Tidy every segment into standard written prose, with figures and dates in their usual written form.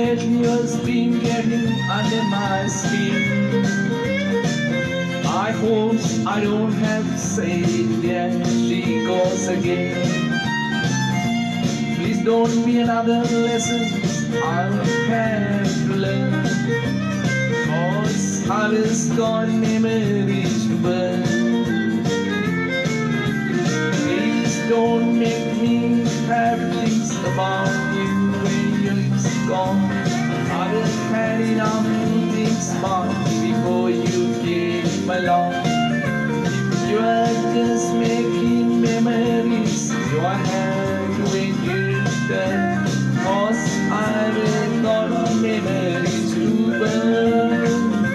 lately has been getting under my skin. I hope I don't have to say it, there she goes again. Please don't be another lesson I'll have to learn, 'cause I've just got memories to burn. Please don't make me have to think about you when you're gone. I've had enough to think about before you came along. You are just making memories, so I have to when you're done, 'cause I've got memories to burn.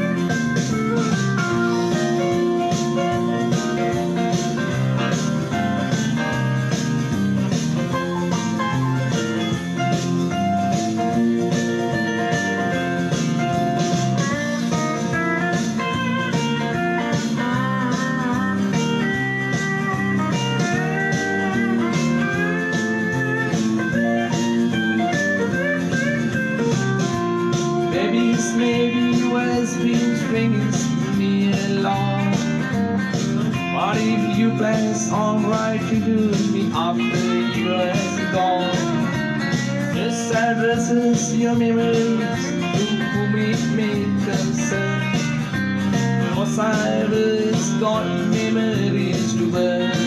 Maybe you has been stringing me along, but if you pass on right to me after you has gone, just addresses your memories to whom it may concern, 'cause I've just got memories to burn.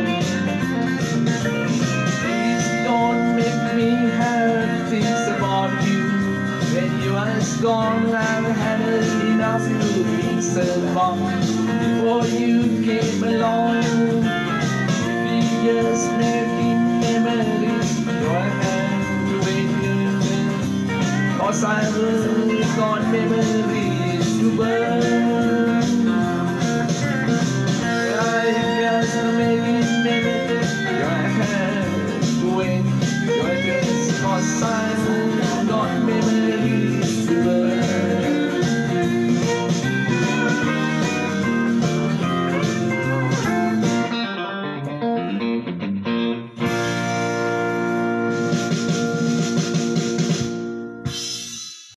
Please don't make me have things about you when you are gone. I've had enough to think about before you came along. We just making memories, so I have to wait here, 'cause I've got memories to burn. I'm just making memories, so I have to wait, 'cause I